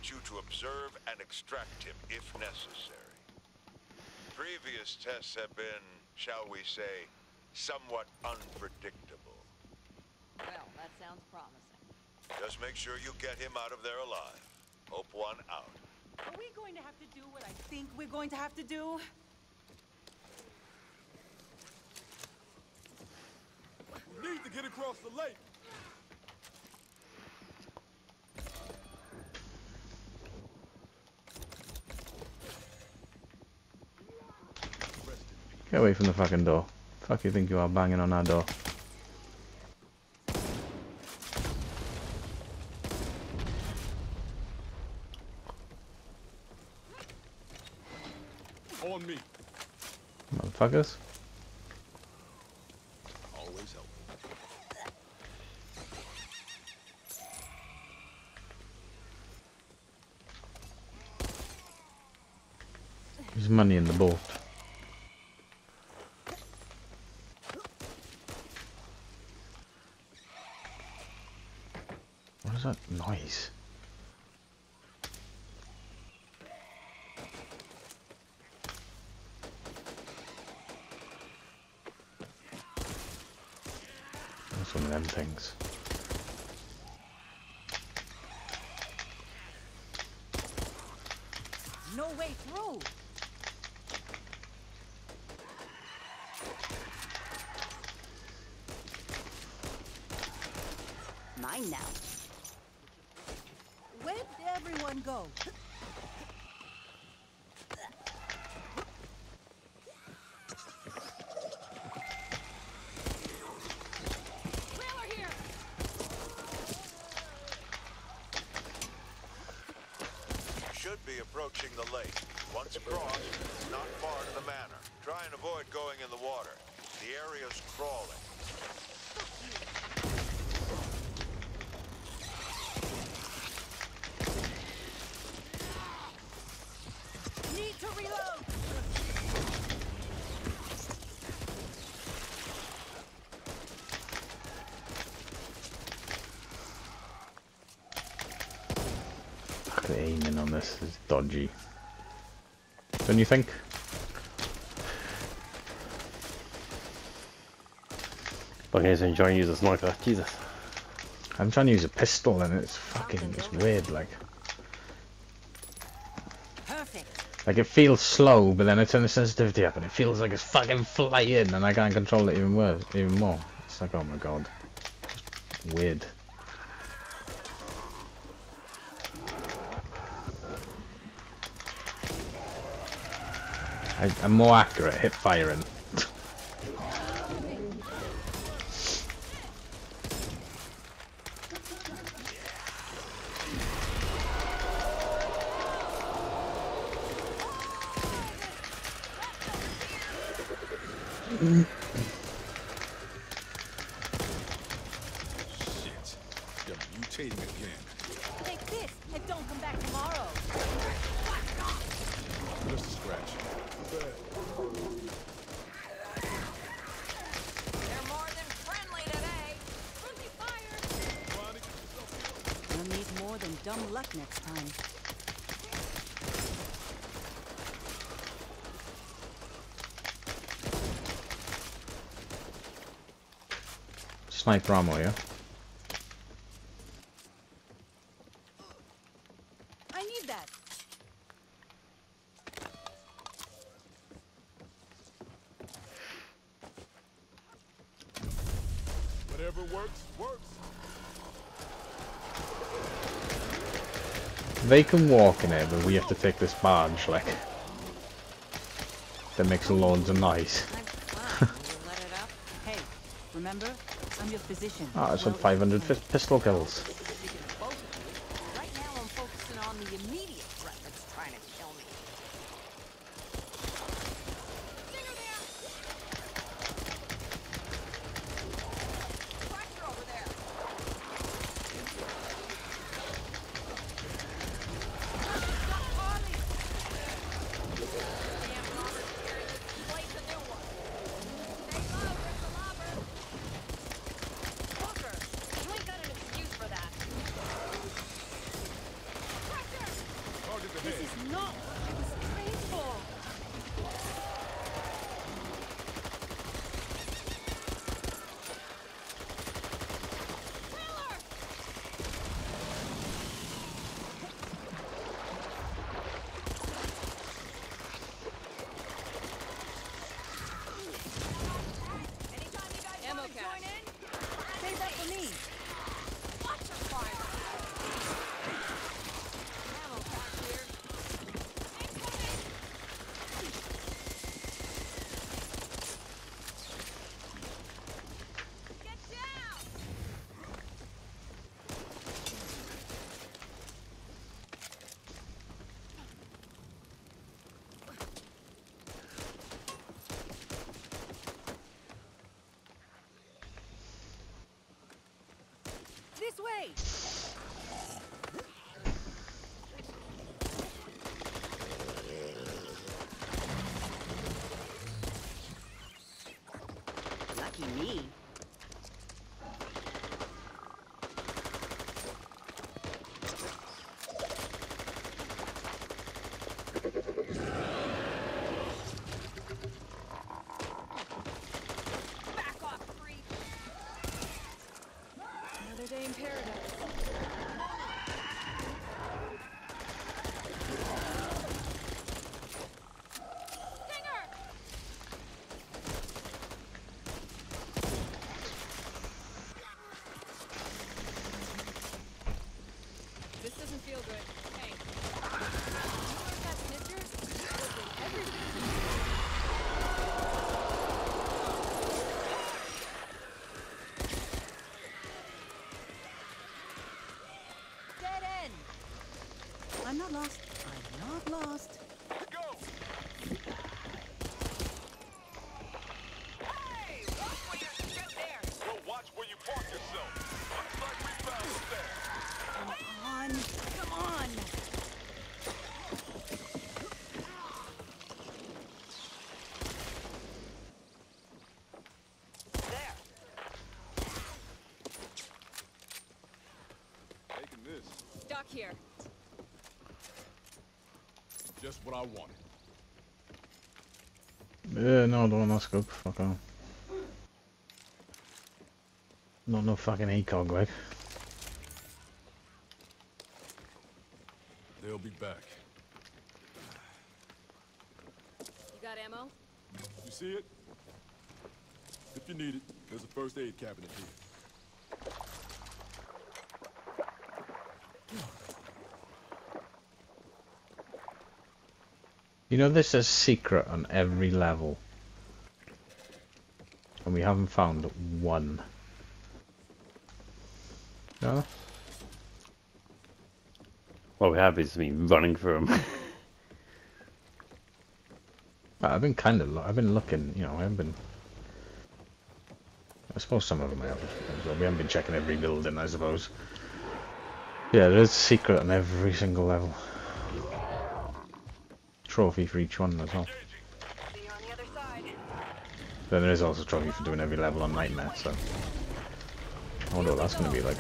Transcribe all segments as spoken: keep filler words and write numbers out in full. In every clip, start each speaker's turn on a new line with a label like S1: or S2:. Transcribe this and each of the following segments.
S1: need you to observe and extract him if necessary. Previous tests have been, shall we say, somewhat unpredictable.
S2: Well, that sounds promising.
S1: Just make sure you get him out of there alive. Hope one out.
S2: Are we going to have to do what I think we're going to have to do?
S3: We need to get across the lake.
S4: Get away from the fucking door. Fuck you think you are banging on that door?
S3: On me.
S4: Motherfuckers.
S3: Always help.
S4: There's money in the boat. What is that noise? That's one of them things.
S2: No way through. Mine now. Where did everyone go? Trailer here.
S1: You should be approaching the lake. Once across, it's not far to the manor. Try and avoid going in the water. The area's crawling.
S2: Need to reload.
S4: Fuck, the aiming on this is dodgy. Don't you think?
S5: But he's enjoying using a sniper. Jesus.
S4: I'm trying to use a pistol and it's fucking, it's weird, like.
S2: Perfect.
S4: Like it feels slow, but then I turn the sensitivity up and it feels like it's fucking flying and I can't control it even worse, even more. It's like, oh my god. Just weird. I, I'm more accurate at hip firing.
S3: Shit. They're mutating again.
S2: Take this and don't come back tomorrow.
S3: Just a scratch.
S2: They're more than friendly today. Friendly fire. We'll need more than dumb luck next time.
S4: Sniper ammo, yeah?
S2: I need that.
S3: Whatever works, works.
S4: They can walk in it, but we have to take this barge, like. That makes loads of noise.
S2: Wow, you let it up. Hey, remember? I'm your physician.
S4: Ah, oh, it's had
S2: Well,
S4: five hundred
S2: if-
S4: pistol kills.
S2: Both of you. Right now I'm focusing on the immediate threat that's trying to kill me. Stinger there! Tractor over there! Stop Harley! Damn robber's here. Place a new one. Stay low, there's a lobber. Walker, you ain't got an excuse for that. Tractor! This is not what I was trained for. Ammo join in. Save that for me. Watch your fire. Ammo pack here. Incoming. Get down. This way! Lucky me. Back off, creep! Another day in paradise. Stinger! This doesn't feel good. Hey. You learned that snitchers? Listen, everything. Dead end. I'm not lost. I'm not lost.
S1: Go!
S2: Hey! Watch where you get there!
S1: Well, watch where you park yourself. Looks like we found it there.
S2: Come on! Come on! There!
S3: Taking this.
S2: Dock here.
S3: Just what I wanted.
S4: Yeah, no, I don't want that scope. Fuck off. Not no fucking ACOG, Greg.
S3: They'll be back.
S2: You got ammo?
S3: You see it? If you need it, there's a first aid cabinet here.
S4: You know this is secret on every level. And we haven't found one. No?
S5: What we have is me running through them.
S4: I've been kind of, I've been looking, you know, I haven't been. I suppose some of them I have. Well, we haven't been checking every building, I suppose. Yeah, there's a secret on every single level. Trophy for each one as well.
S2: See you on the other side.
S4: Then there is also a trophy for doing every level on Nightmare, so. I wonder what that's going to be like.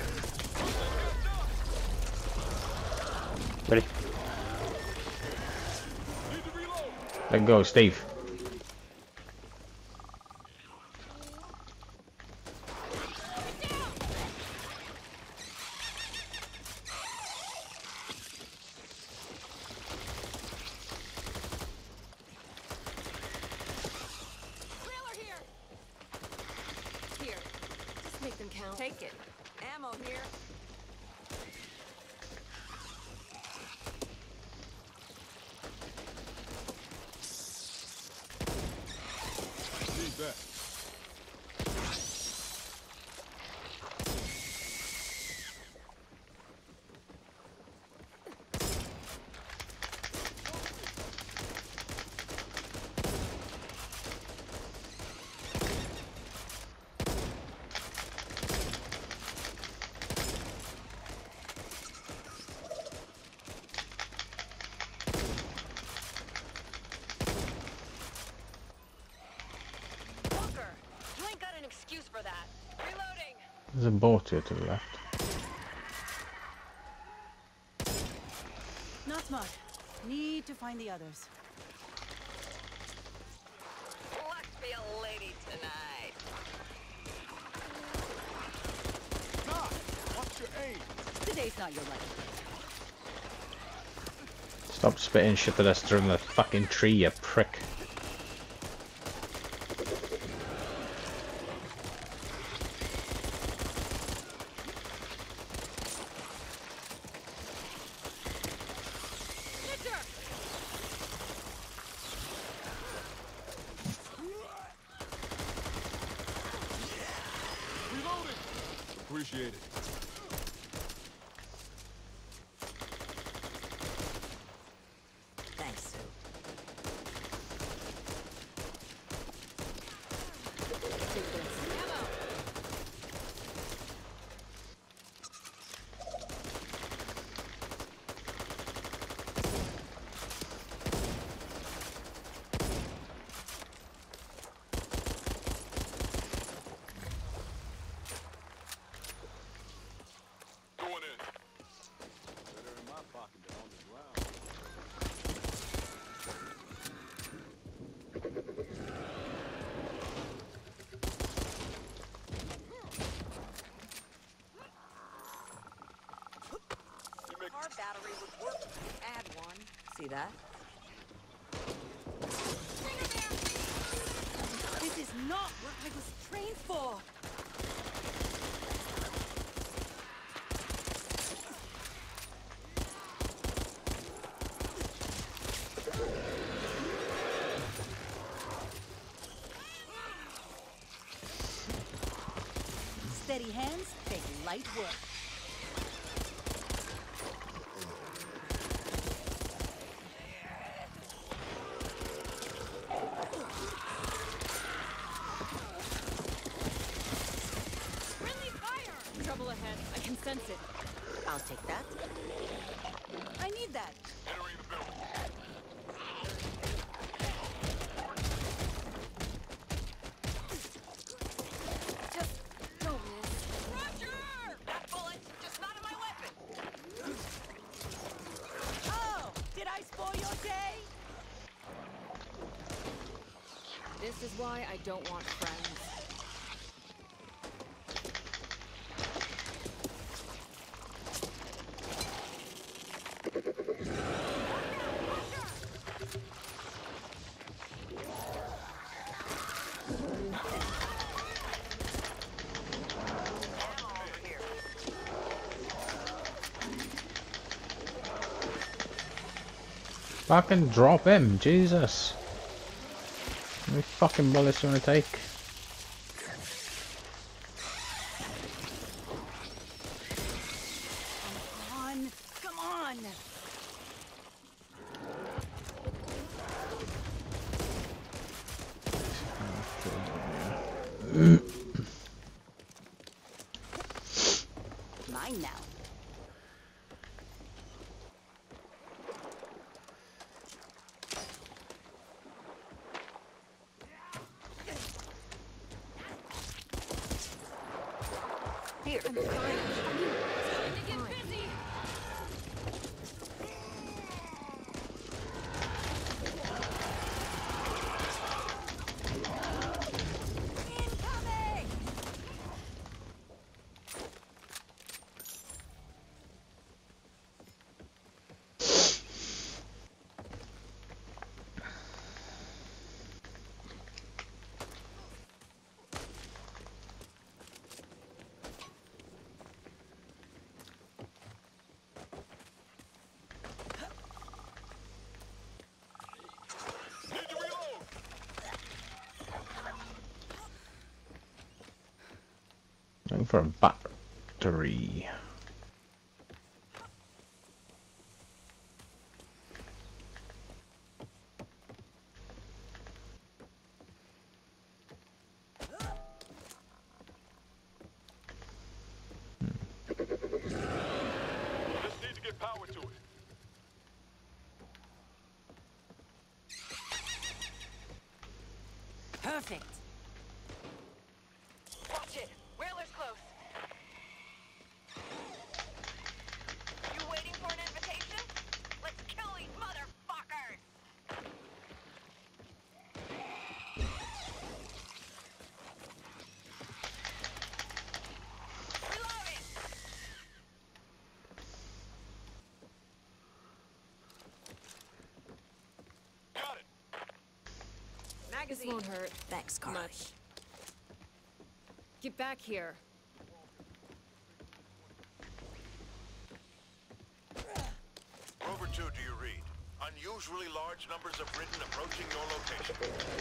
S5: Ready?
S4: Let go, Steve.
S2: Trailer here! Here. Just make them count. Take it. Ammo here.
S3: Need that.
S2: Walker, you ain't got an excuse for that. Reloading.
S4: There's a boat here to the left.
S2: Not smart. Need to find the others.
S6: Luck be a lady tonight.
S3: God, watch your aim.
S2: Today's not your life.
S4: Stop spitting shit at us through the fucking tree, you prick.
S3: Reloading. Appreciate it.
S2: Thanks, Sue. Take this. Ammo.
S3: Going in. Better in my pocket than on the ground.
S6: Car battery would work. Add one. See that?
S2: This is not what I was trained for. Steady hands take light work.
S6: Friendly fire! Trouble ahead. I can sense it.
S2: I'll take that. I need that.
S3: Entering the building.
S6: Just don't miss. Roger! That bullet's just not in my weapon.
S2: Oh, did I spoil your day?
S6: This is why I don't want friends.
S4: Fucking drop him, Jesus. How many fucking bullets do you want to take?
S2: Come on, come on. Mine now. Here.
S6: I'm fine. Time to get busy.
S2: Incoming!
S3: Need to reload.
S4: Going for a battery.
S3: Just need to get power to it.
S2: Perfect.
S6: Watch it. Whaler's close. You waiting for an invitation? Let's kill these mother... This won't hurt.
S2: Thanks, Carly.
S6: Much. Get back here.
S1: Rover two, do you read? Unusually large numbers of Ridden approaching your location.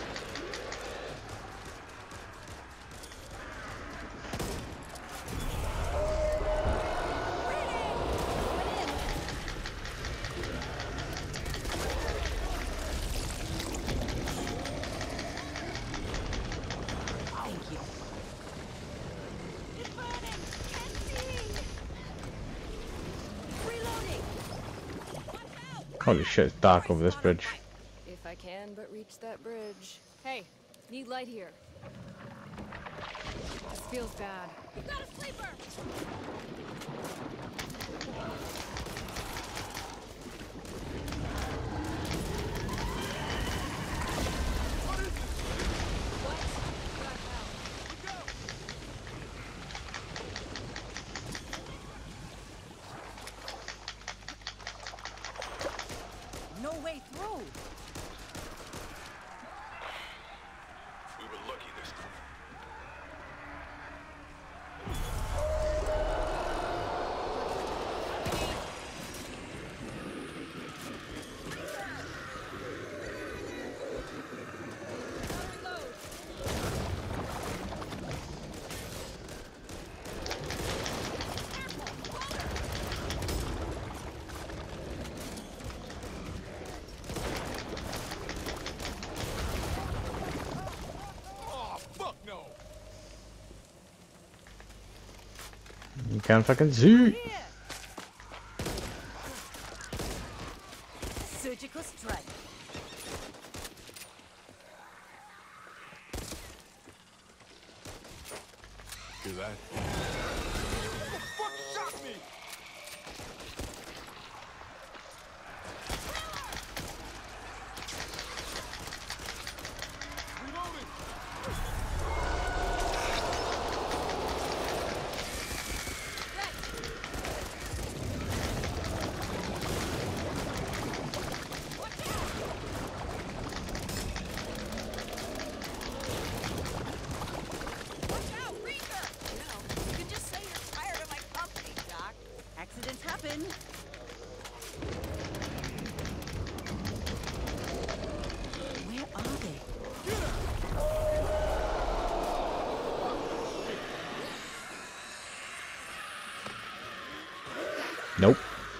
S2: Thank you.
S6: It's burning! Can't see! Reloading! Watch out!
S4: Holy shit, it's dark over this bridge.
S6: If I can but reach that bridge. Hey, need light here. This feels bad. You got a sleeper! What? What hell?
S2: No way through.
S1: We were lucky this time.
S3: Oh, fuck no!
S4: You can't fucking see.
S2: Surgical strike.
S3: Hear that? Who the fuck shot me? Reloading!
S6: Watch out, Reaper!
S2: You know, you can just say you're tired of my company, Doc. Accidents happen. Where are they?
S4: Nope.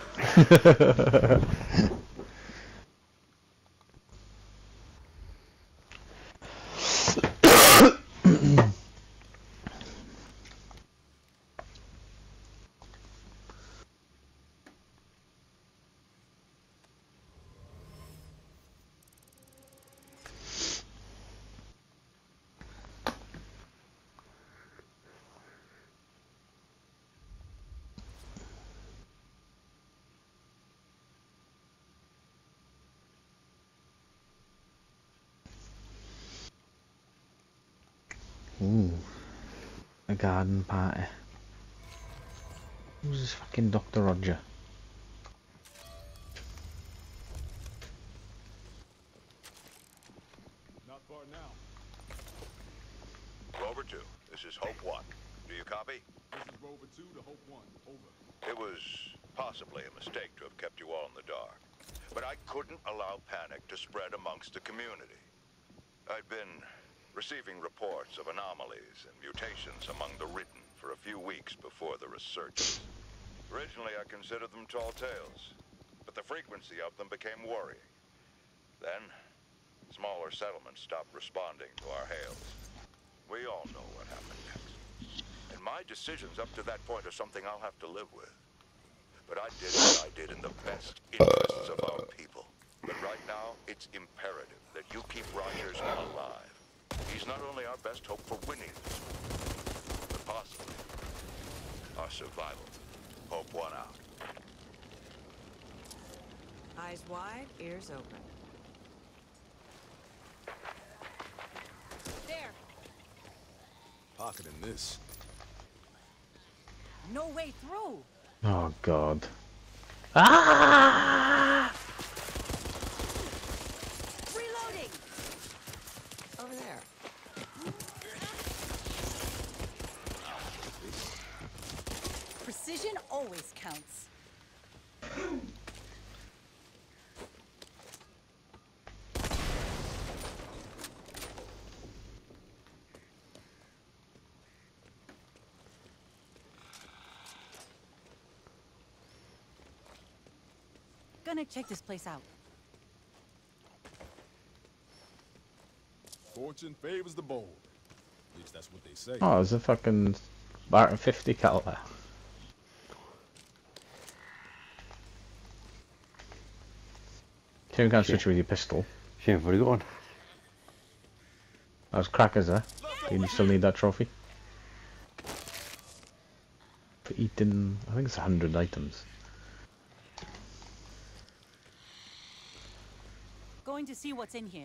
S4: Ooh, a garden party. Who's this fucking Doctor Roger?
S3: Not far now.
S1: Rover two, this is Hope one. Do you copy?
S3: This is Rover two to Hope one. Over.
S1: It was possibly a mistake to have kept you all in the dark. But I couldn't allow panic to spread amongst the community. I'd been receiving reports of anomalies and mutations among the Ridden for a few weeks before the resurgence. Originally, I considered them tall tales, but the frequency of them became worrying. Then, smaller settlements stopped responding to our hails. We all know what happened next. And my decisions up to that point are something I'll have to live with. But I did what I did in the best interests of our people. But right now, it's imperative that you keep Rogers alive. He's not only our best hope for winning this war, but possibly our survival. Hope one out.
S2: Eyes wide, ears open.
S6: There!
S3: Pocketing this.
S2: No way through.
S4: Oh god. Ah!
S2: Reloading. Oh, Gonna check this place out.
S3: Fortune favors the bold. At least that's what they say.
S4: Oh, there's a fucking Barton fifty cal there. You can't switch with your pistol.
S5: Shame I've already got one.
S4: That was crackers there. Do you still need that trophy? For eating, I think it's a hundred items.
S2: Going to see what's in here.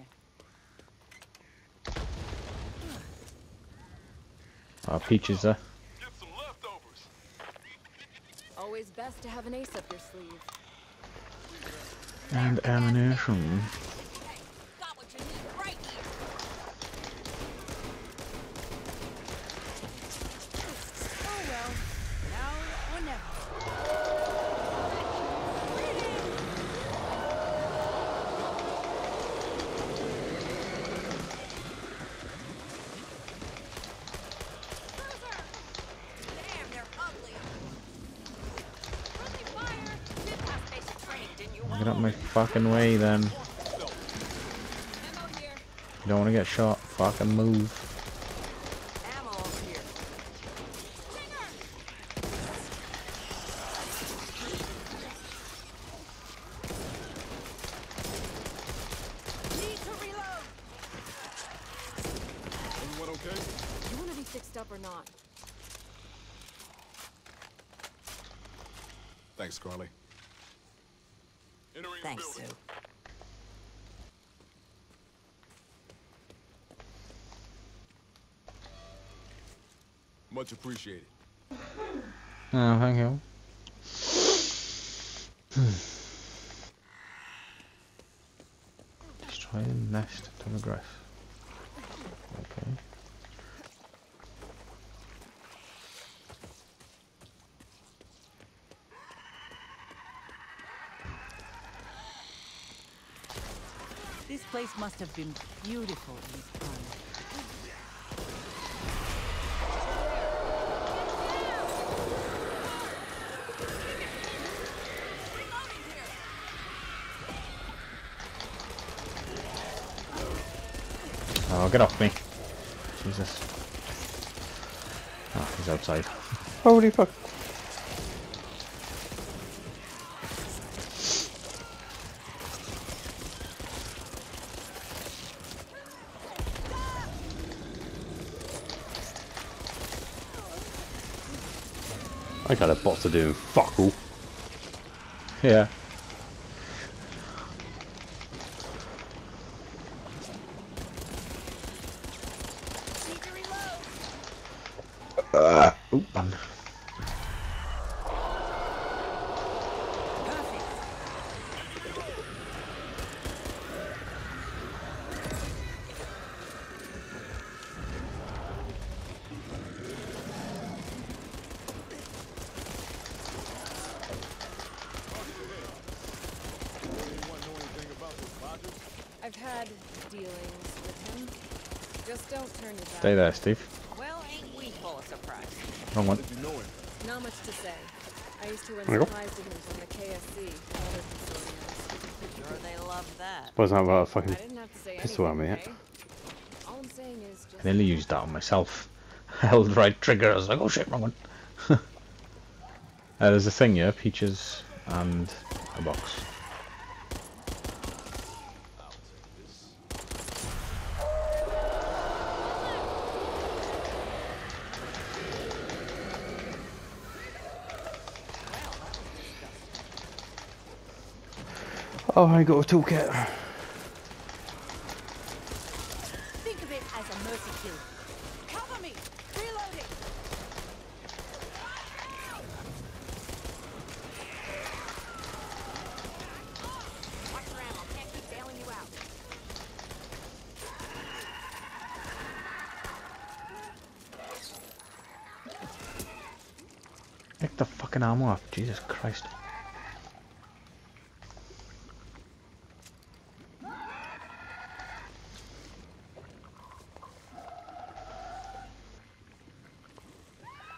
S4: Oh, Peaches there.
S3: Get some leftovers.
S6: Always best to have an ace up your sleeve.
S4: And ammunition.
S6: Hey, got what you need right here.
S2: Oh well. Now or never.
S6: Damn, they're ugly. Friendly fire. Did pass basic training, didn't you?
S4: Get out my fucking way then.
S6: Ammo here.
S4: You don't want to get shot. Fucking move.
S6: Ammo over here. Need to reload.
S3: Everyone okay?
S6: You want to be fixed up or not?
S3: Thanks, Carly. Entering the
S6: Thanks,
S3: building.
S6: Sue.
S3: Much appreciated.
S4: Oh, thank you. Destroy the nest to progress. Okay.
S2: This place must have been beautiful in its prime.
S4: Oh, get off me. Jesus. Oh, he's outside.
S5: Holy fuck. I got a bot to do fuck all.
S4: Yeah.
S6: Need to reload.
S4: Uh, oop, man.
S2: Perfect.
S3: Anyone know anything about this Rogers?
S6: I've had dealings with him. Just don't turn your back.
S4: Stay there, Steve.
S2: Well, ain't we full of surprise?
S4: Wrong one.
S3: Did you know him?
S6: Not much to say. I used to run
S5: There you go.
S6: supplies to him from the K S C and other facilities.
S2: Sure they love that.
S5: Suppose I'm about a
S6: I
S5: fucking
S6: didn't have to say
S5: pistol
S6: anything,
S5: at me yet.
S6: okay? All I'm saying is just
S4: I nearly used that on myself. I held right trigger. I was like, oh shit, wrong one. uh, there's a thing here, Peaches and a box.
S5: Oh, I got a toolkit.
S2: Think of it as a mercy kill. Cover me! Reloading!
S6: watch your ammo. Can't keep bailing you out.
S4: Pick the fucking ammo up, Jesus Christ.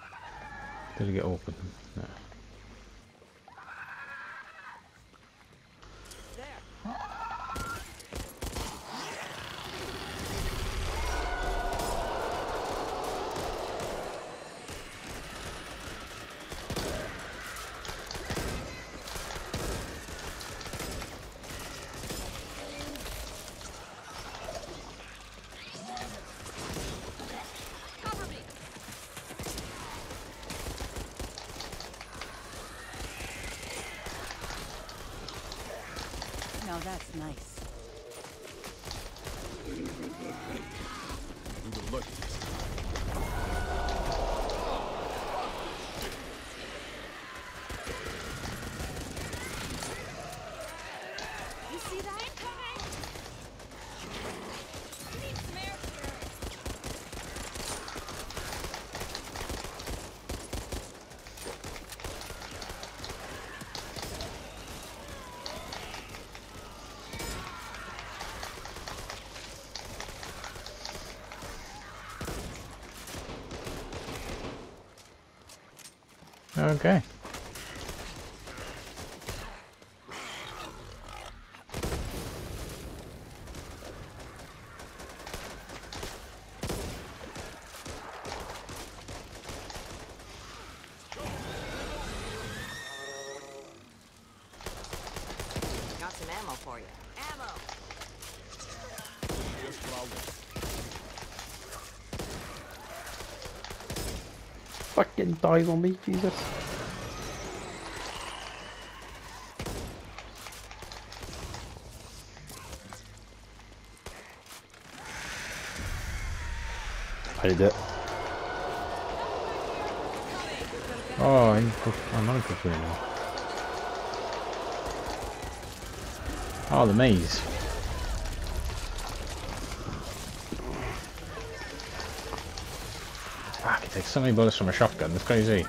S4: Did it get open? No.
S2: Now that's nice.
S3: We were lucky.
S6: You see that? Incoming! Need some air here.
S4: Okay.
S6: Got some ammo for you. Ammo!
S3: Just what I want.
S5: Fucking die on me, Jesus. I did it.
S4: Oh, I'm I'm not confused now. Oh, the maze. Fuck, it takes so many bullets from a shotgun, it's crazy.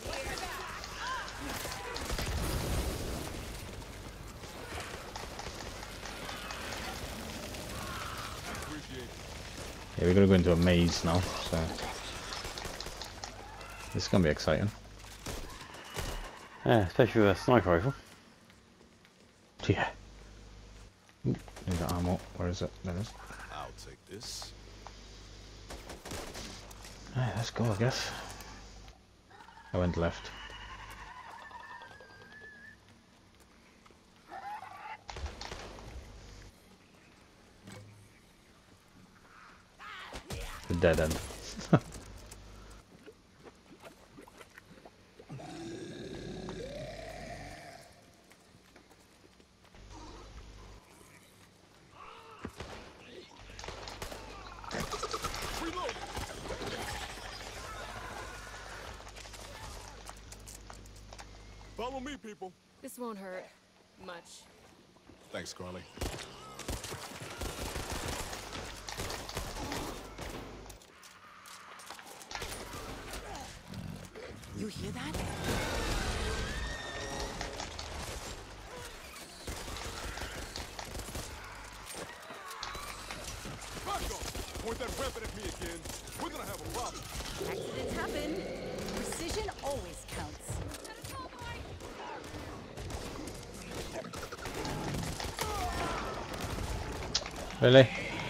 S4: Yeah, we're gonna go into a maze now, so this is gonna be exciting.
S5: Yeah, especially with a sniper rifle.
S4: Yeah. Ooh, need that ammo. Where is it? There it is.
S3: I'll take this.
S4: Alright, let's go, I guess. I went left. The dead end.
S3: Follow me, people.
S6: This won't hurt. Much.
S3: Thanks, Carly.
S2: You hear that?
S3: Back off! Point that weapon at me again. We're gonna have a problem.
S2: Accidents happen. Precision always counts.
S4: Really?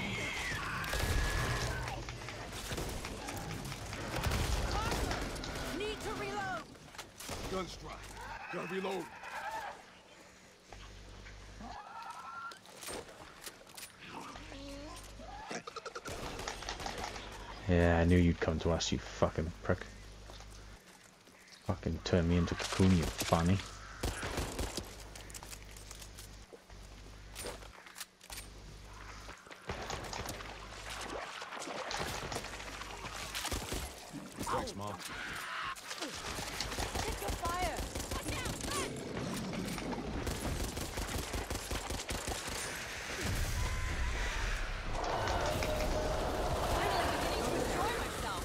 S6: Need to reload!
S3: Gun strike. Gotta reload.
S4: Yeah, I knew you'd come to us, you fucking prick. Fucking turn me into a cocoon, you fanny.
S3: Thanks, Mom.
S6: Take your fire! Finally beginning to enjoy myself.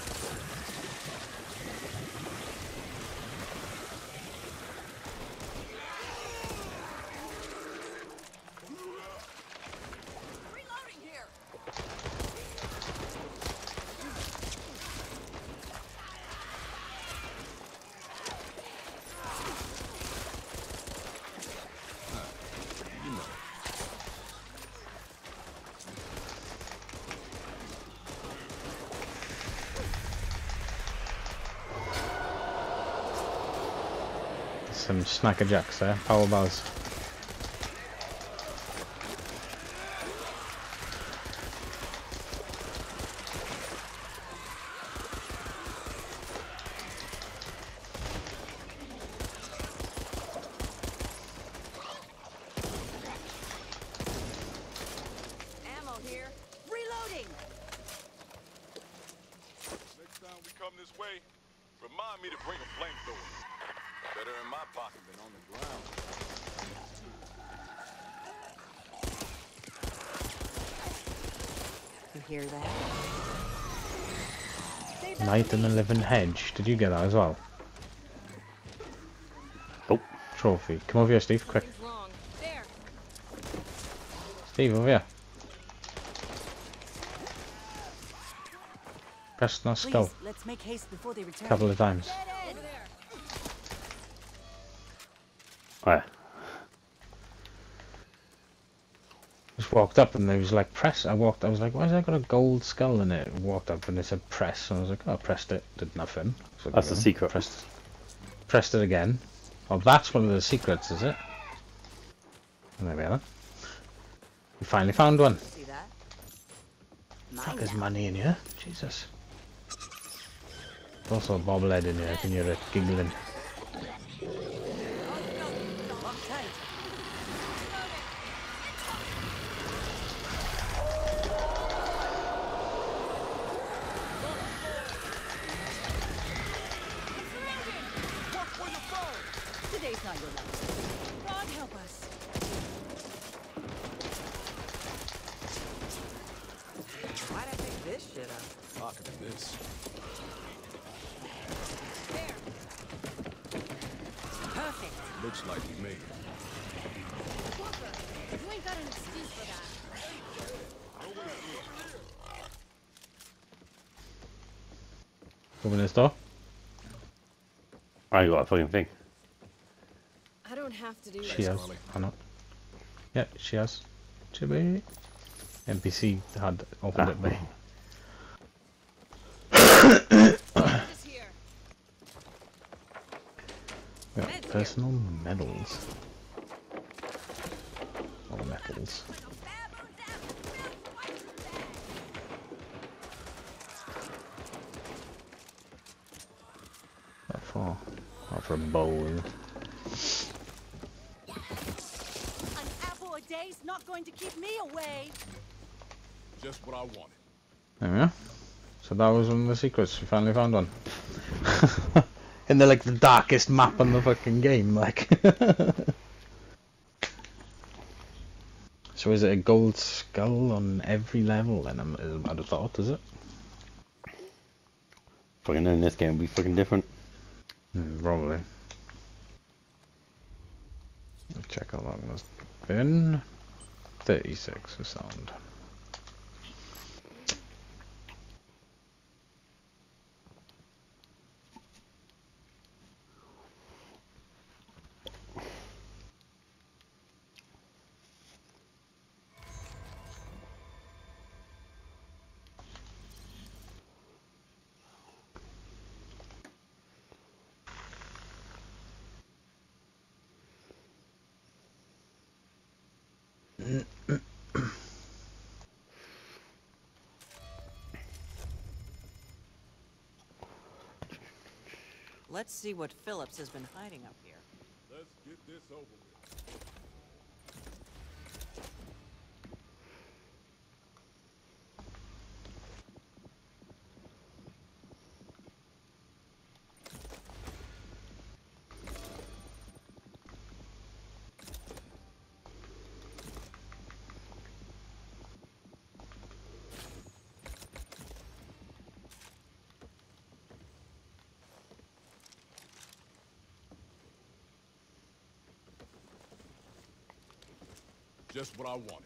S6: Reloading here!
S3: You know.
S4: Some snacker jacks there, power bars.
S3: remind me to bring a flamethrower. Better in my pocket than on the ground.
S2: You hear that?
S4: Night in the Living Hedge. Did you get that as well?
S5: Nope.
S4: Trophy. Come over here, Steve, quick.
S6: Something's wrong. There.
S4: Steve, over here. Press no skull.
S2: Please, let's make haste before they return.
S4: A couple of times.
S6: Over there.
S5: Alright.
S4: Just walked up and they was like press. I walked. I was like, why has that got a gold skull in it? Walked up and it said press. And I was like, oh, I pressed it. Did nothing. So
S5: That's the
S4: okay.
S5: secret.
S4: Pressed, pressed it again. Oh, that's one of the secrets, is it? And there we are. We finally found one.
S2: See that?
S4: Fuck,
S2: Mine
S4: there's
S2: now.
S4: money in here. Jesus. There's also a bobblehead in here. I can hear it giggling.
S2: Lock tight. Today's not your luck. God help us. Why'd I pick this shit up?
S3: Look at this.
S6: There.
S2: Perfect.
S3: Looks like we made it.
S6: Walker, you ain't got an excuse for that.
S4: Open this door.
S5: I got a fucking thing.
S6: I don't have to do
S4: She
S6: this.
S4: has. Oh no. Yeah, she has. Chibi. N P C had opened
S5: Ah.
S4: it by.
S6: This here.
S4: We got personal medals. Or metals. What for? Not for a bowl.
S2: An apple a day's not going to keep me away.
S3: Just what I wanted.
S4: There we are. So that was one of the secrets. We finally found one. In the like the darkest map on the fucking game, like. So is it a gold skull on every level then? I'm- I'd have thought, is it?
S5: Fucking in this game will be fucking different.
S4: Hmm, probably. Let's check how long it's been. thirty-six for sound.
S2: Let's see what Phillips has been hiding up here.
S3: Let's get this over with. Just what I wanted.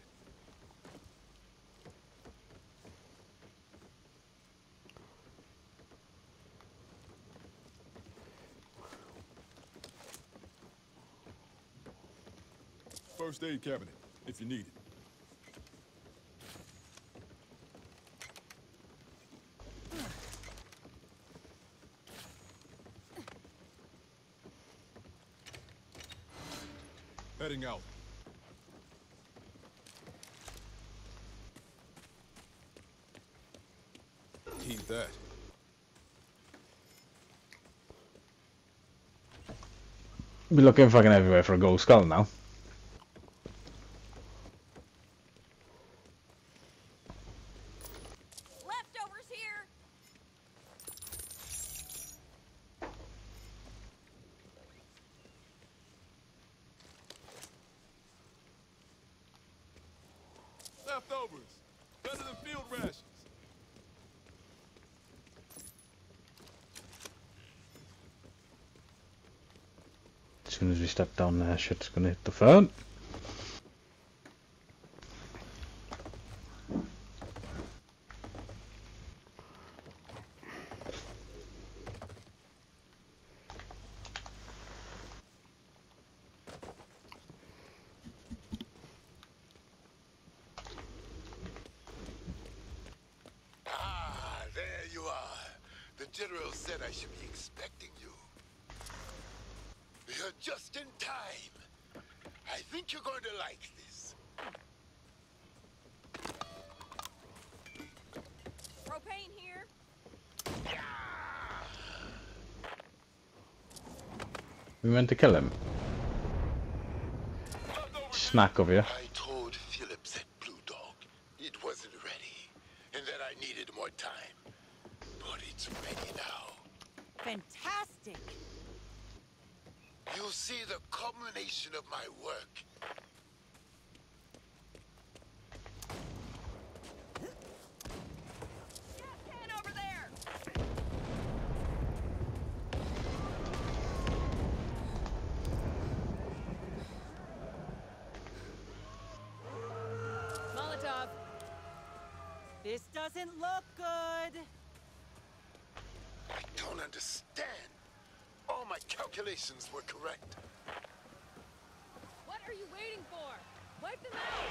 S3: First aid cabinet, if you need it. Heading out. Keep that.
S4: Be looking fucking everywhere for a gold skull now.
S6: Leftovers here.
S3: Leftovers. Better than field rations.
S4: As soon as we step down there, shit's gonna hit the phone.
S7: Ah, there you are. The General said I should be expecting you. You're just in time. I think you're going to like this.
S6: Propane here.
S4: We meant to kill him. Snack over here.
S7: I told Phillips at Blue Dog it wasn't ready, and that I needed more time. But it's ready now.
S2: Fantastic.
S7: You'll see the culmination of my work.
S6: Gas can over there. Molotov.
S2: This doesn't look good.
S7: I don't understand. All my calculations were correct.
S6: What are you waiting for? Wipe them out.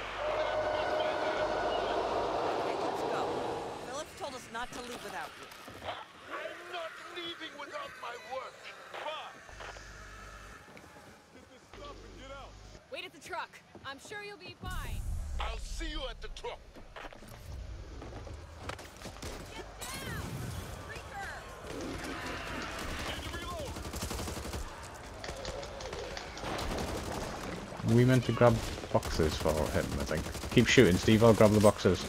S2: Okay, let's go. Phillips told us not to leave without you.
S7: I'm not leaving without my work.
S3: Fine. Get this stuff and get out.
S6: Wait at the truck. I'm sure you'll be fine.
S7: I'll see you at the truck.
S6: Get down! Freaker!
S3: Need to reload.
S4: We meant to grab boxes for him, I think. Keep shooting, Steve. I'll grab the boxes.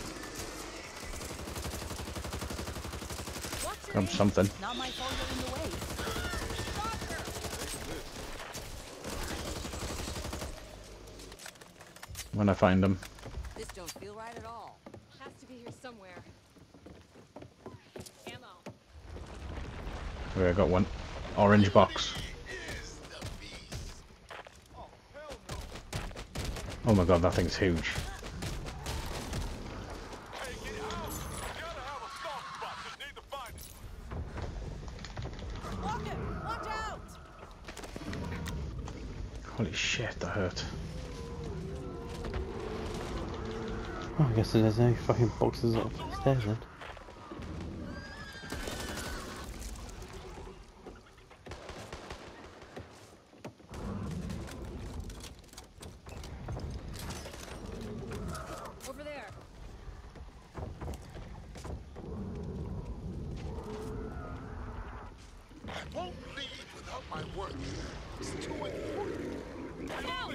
S6: Watch your
S4: Grab
S6: aim.
S4: something.
S2: Not my fault you're in the way.
S6: Stalker!
S4: When I find them.
S2: This don't feel right at all.
S6: Has to be here somewhere. Ammo.
S4: Okay, I got one. Orange box.
S7: Is the beast.
S3: Oh, hell no.
S4: Oh my god, that thing's huge.
S3: Hey, get out. You gotta have a soft spot. Just need to find it.
S2: Lock it! Watch out!
S4: Holy shit, that hurt.
S5: Oh, I guess there's no fucking boxes upstairs then.
S6: Over there.
S7: I won't leave without my work. It's too important.
S6: Down!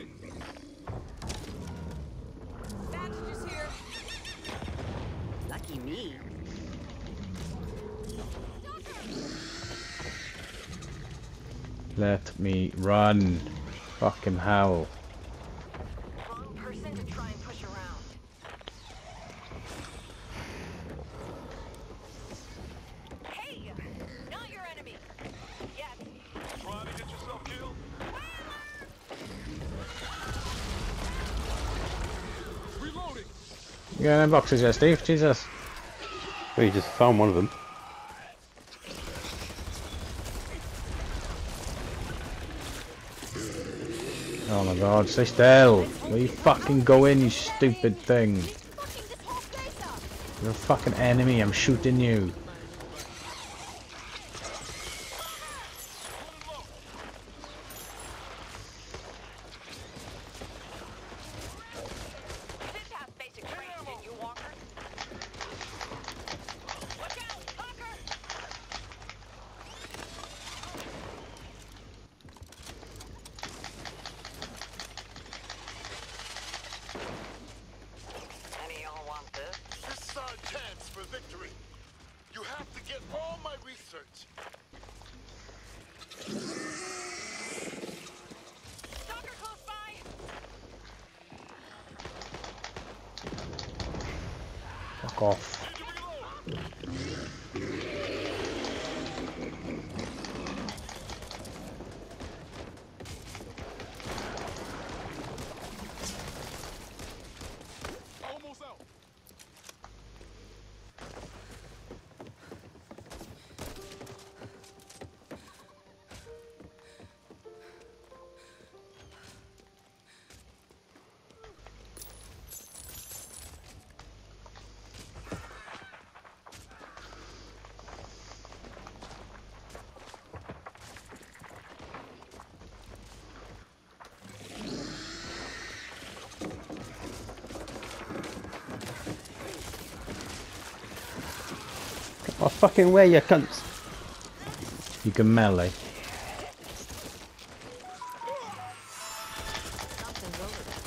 S6: Bandages here.
S2: Lucky me.
S4: Let me run. Fucking hell.
S6: Wrong person to try and push around. Hey! Not your enemy. Yet.
S3: Trying to get yourself killed? Reloading.
S4: You got any boxes there, Steve? Jesus.
S5: Oh, you just found one of them.
S4: Oh my god, stay still. Where you fucking go in, you stupid thing.
S6: He's fucking this whole place up.
S4: You're a fucking enemy, I'm shooting you.
S6: You did pass basic training, didn't you, Walker? Look out, Tucker! Any of y'all want this?
S7: This is our chance for victory. You have to get all my research.
S6: Stalker close by!
S4: Fuck off.
S3: Almost out.
S5: Oh, fucking way, you cunts.
S4: You can melee.
S2: Something's over there.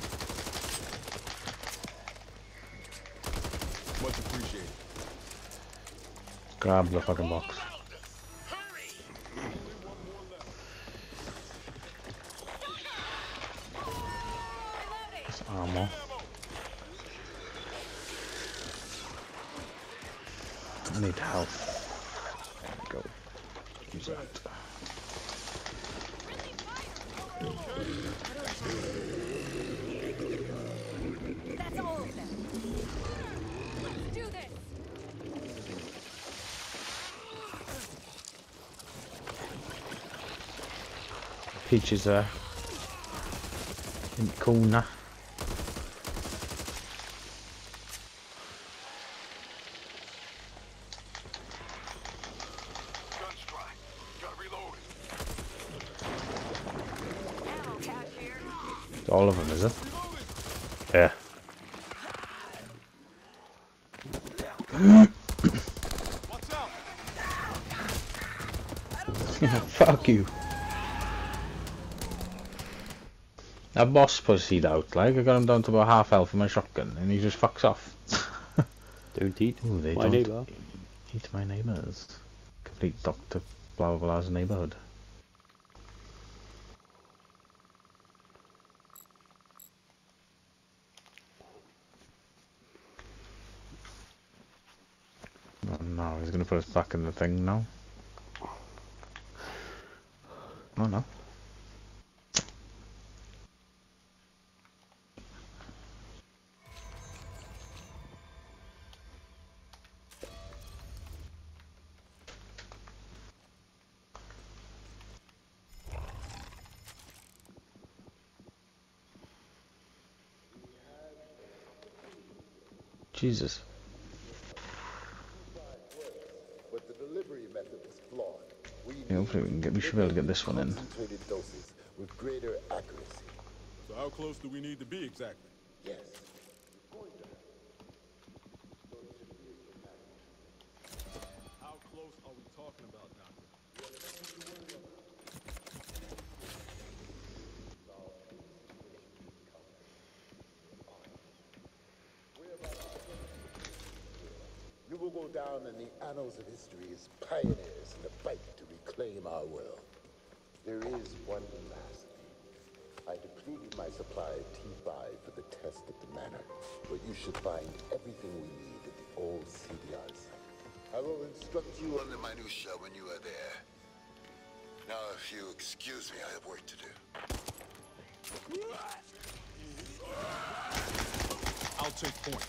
S3: Much appreciated.
S4: Grab the fucking box. It's armor. I need health. There we go. Use that.
S2: That's all of them. Let's do this.
S4: Peach is there. In the corner. All of them, is it? Yeah. Fuck you. That boss pussied out, like, I got him down to about half health with my shotgun, and he just fucks off.
S5: Don't eat
S4: Ooh, they
S5: my
S4: don't
S5: neighbour.
S4: eat my neighbours. Complete Doctor Blah blah blah's neighbourhood. Oh no, he's gonna put us back in the thing now. Oh no. Jesus.
S7: But the delivery method was flawed. We
S4: Yeah, hopefully we can get. We should be able to get this one in.
S7: concentrated doses with greater accuracy.
S3: So how close do we need to be exactly?
S7: Yes.
S3: How close are we talking about, Doctor?
S7: You will go down in the annals of history as pioneers in the fight to reclaim our world. There is one last thing. I depleted my supply of T five for the test at the manor, but you should find everything we need at the old C D R site. I will instruct you on the minutiae when you are there. Now, if you excuse me, I have work to do.
S3: I'll take point.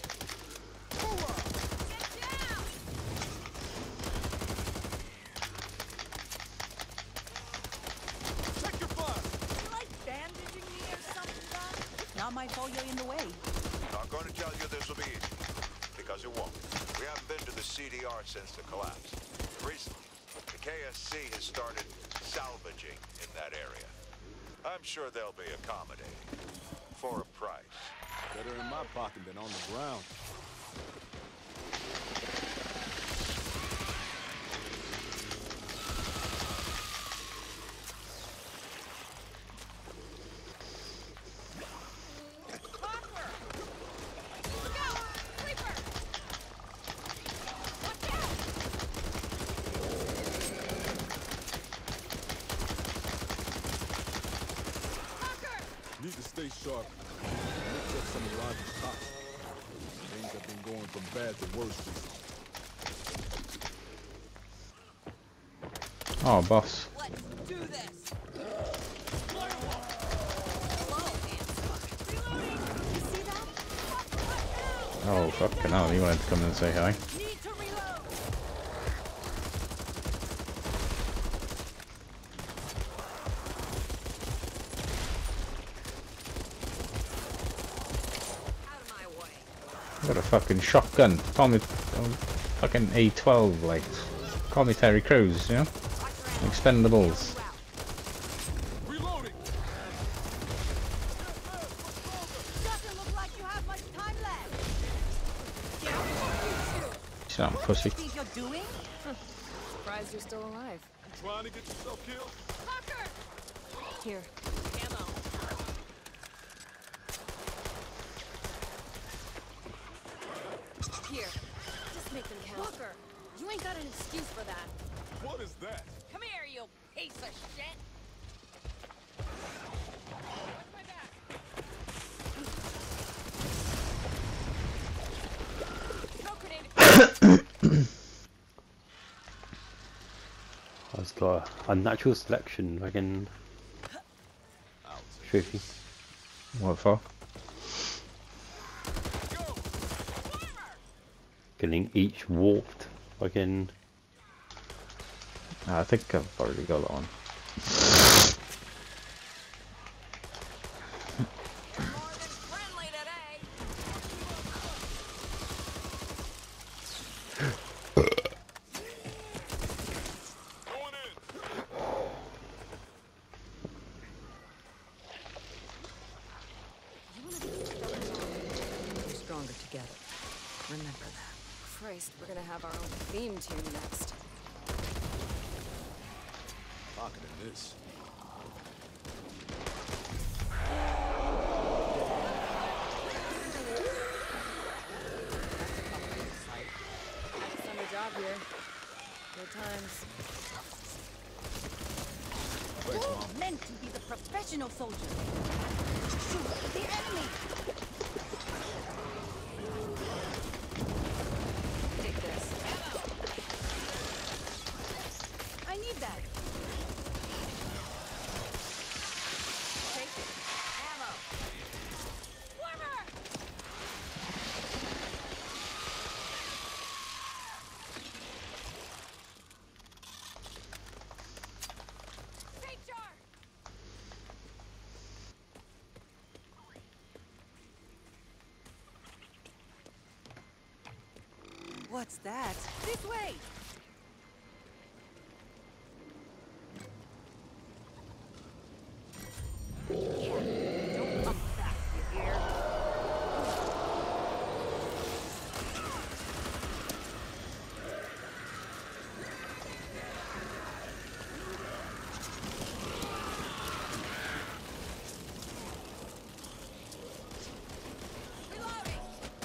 S3: Check your fire.
S2: You like bandaging me or something, Doc? Not my fault you're in the way.
S1: Not going to tell you this will be easy, because it won't. We haven't been to the C D R since the collapse. Recently, the K S C has started salvaging in that area. I'm sure they'll be accommodating. For a price.
S3: Better in my pocket than on the ground. Need to stay sharp. Mix up some of Roger's toxins. They things have been going from bad to worse recently.
S4: Oh, boss.
S6: Let's do this. Hello, hands.
S4: Oh, fucking hell. He wanted to come and say hi.
S6: Need to reload. Out of my way.
S4: I got a fucking shotgun. Call me um, fucking A twelve, like. Call me Terry Crews, you know? Expendables.
S3: Reloading!
S6: Doesn't look like you have much time left.
S4: Shut up, pussy.
S6: Think you're doing?
S2: Surprised you're still alive.
S3: Trying to get yourself killed?
S6: Fucker!
S2: Here.
S6: Ammo. Here.
S2: Just make them count.
S6: Walker, you ain't got an excuse for that.
S3: What is that?
S6: Come here, you piece of shit. Watch my back. Throw grenade.
S5: I've got a, a natural selection, I can show you.
S4: What for?
S5: Getting each warped, I can.
S4: I think I've already got that one.
S6: More than friendly today.
S3: Going in!
S2: We're stronger together. Remember that.
S6: Christ, we're gonna have our own theme tune next.
S3: Locking in this.
S2: Had a summer job here. Good times.
S3: Thanks, Mom.
S6: Meant to be the professional soldier. Shoot the enemy.
S2: Take this.
S6: I need that. Take it. Ammo. Warmer. Take jar.
S2: What's that?
S6: This way. Yeah. Don't come back, you hear? Reloading.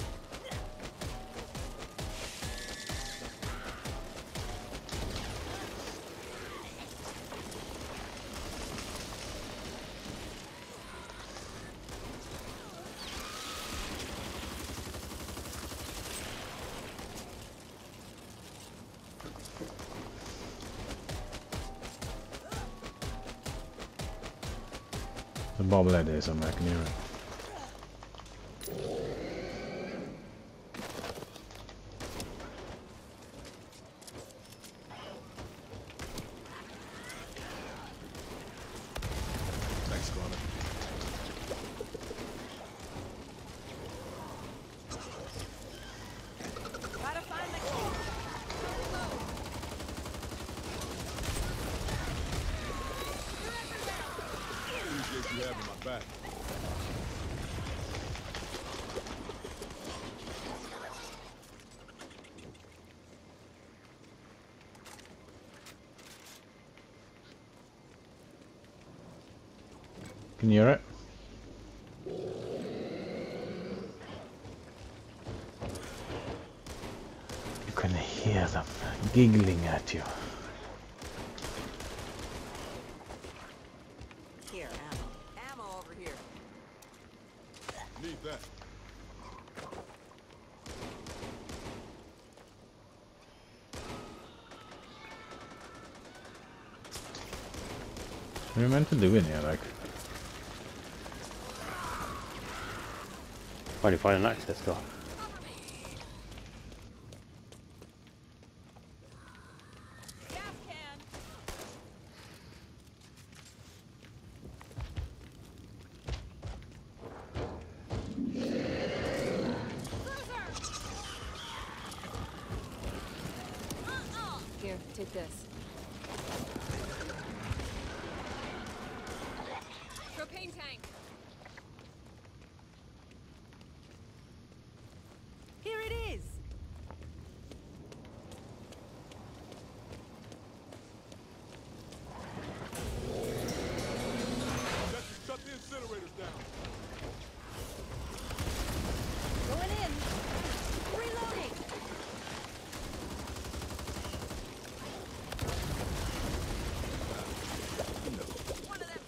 S4: The bobblehead is, I'm back near it.
S3: Thanks, Connor.
S6: Gotta find the key. Reload.
S3: Appreciate you having my back.
S4: Can you hear it? You can hear them giggling at you.
S6: Here, ammo. Ammo. over here.
S3: Need that.
S4: are we meant to do in here, like?
S5: Why do you find an access door?
S6: Gas can. Here, take this. Propane tank.
S2: Here it is.
S3: Shut, shut the incinerators down.
S2: Going in. Reloading.
S6: One of them.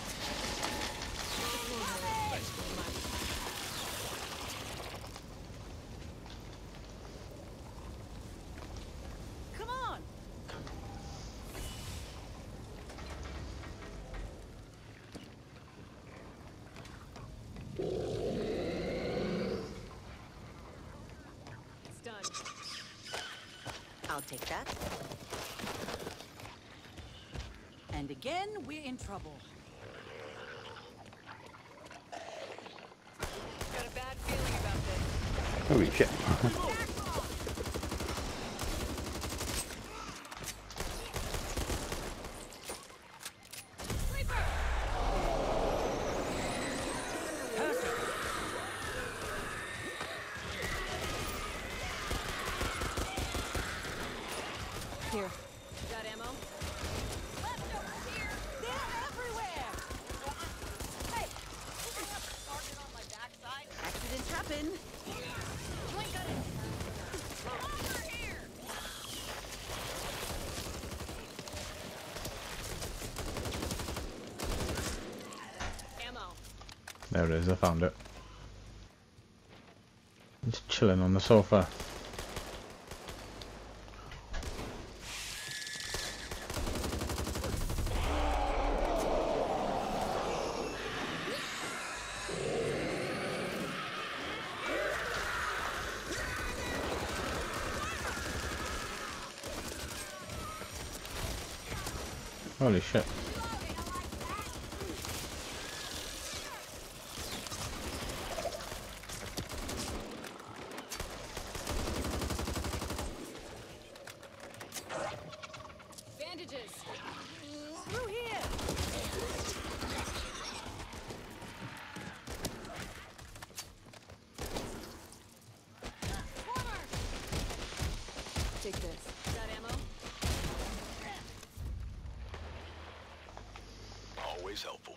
S2: Come on.
S6: It's done.
S2: I'll take that. And again, we're in trouble.
S6: Got a bad feeling about this.
S5: Holy shit.
S6: Sleeper!
S2: Here.
S6: Got ammo? Leftovers here!
S2: They're everywhere.
S6: Hey! You have a target on my backside?
S2: Accidents happen.
S6: You ain't got it. Over here! Ammo.
S4: There it is, I found it. Just chilling on the sofa. Holy shit.
S6: Bandages.
S2: Through here.
S6: Former! Take this. Got ammo?
S1: Always helpful.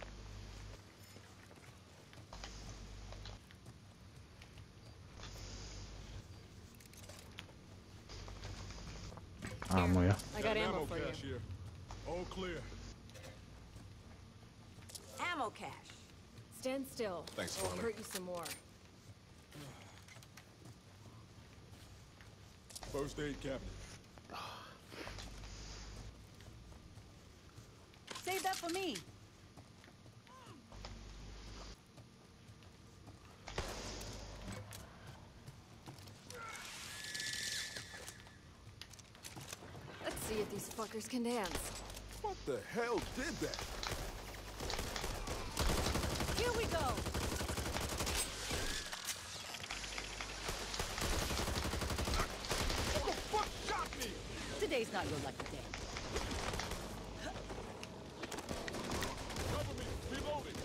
S4: Ammo, yeah.
S6: I got
S3: an
S6: ammo for you.
S3: cache here. All clear.
S2: Ammo cache.
S6: Stand still.
S3: Thanks,
S6: I'll
S3: Connor.
S6: hurt you some more.
S3: First aid cabinet.
S2: Save that for me.
S6: Let's see if these fuckers can dance.
S3: What the hell did that?
S2: Here we go.
S3: What the fuck shot me?
S2: Today's not your lucky day.
S3: Cover me. Reloading.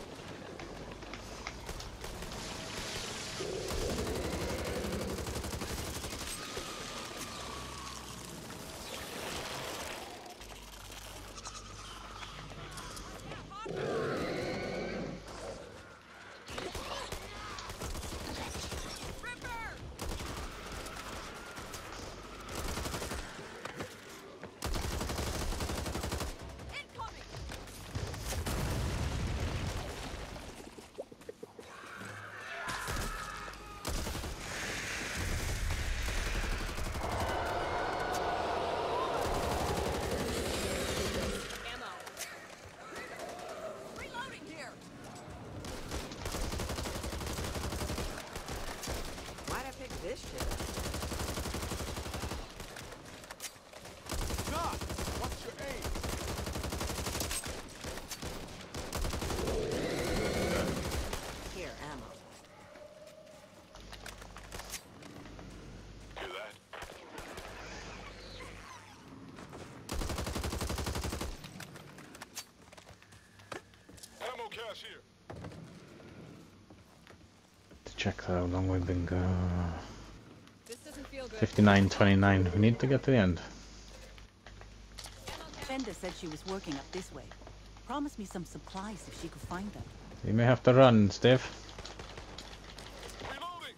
S4: check how long we've been going.
S2: This doesn't feel good.
S4: fifty-nine twenty-nine. We need to get to the end.
S2: Fenda said she was working up this way. Promised me some supplies if she could find them.
S4: You may have to run, Steve.
S3: Reloading!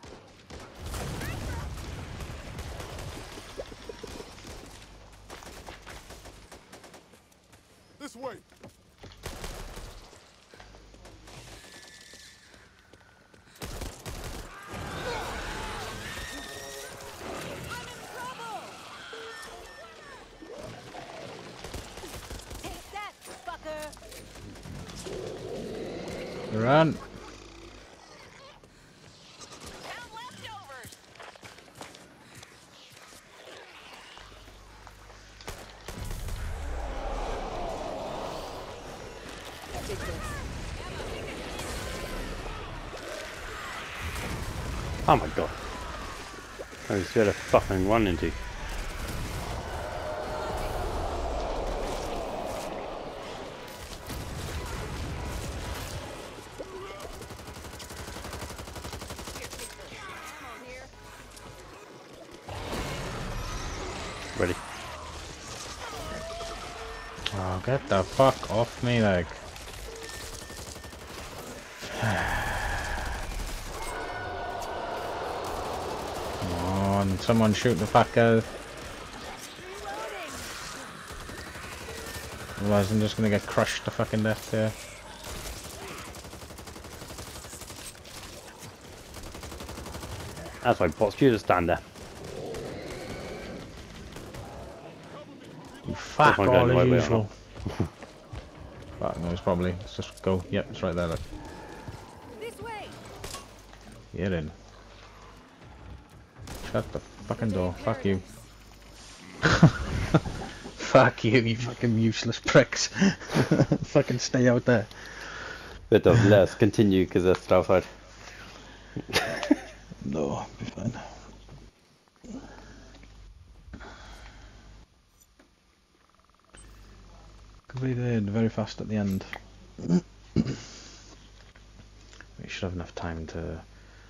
S3: This way!
S2: Take that, fucker!
S4: Run.
S6: Found leftovers.
S2: Take this.
S5: Oh my god. I was scared to fucking run into. Ready.
S4: Oh, get the fuck off me, like. Come on, someone shoot the fucker. Otherwise I'm just gonna get crushed to fucking death here.
S5: That's why bots you to stand there.
S4: You fuck
S5: one
S4: all
S5: going the right way or
S4: as usual. Fuck knows probably. Let's just go. Yep, it's right there, look.
S2: This way!
S4: Get in. Shut the fucking door. Fuck you. Fuck you, you fucking useless pricks. Fucking stay out there.
S5: Bit of let's continue because that's outside.
S4: No, be fine. Completed very fast at the end. We should have enough time to.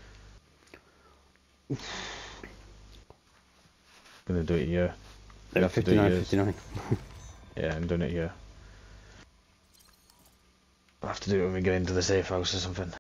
S4: Gonna do it here.
S5: No,
S4: have to do
S5: fifty-nine,
S4: yours.
S5: fifty-nine.
S4: Yeah, I'm doing it here. I'll have to do it when we get into the safe house or something.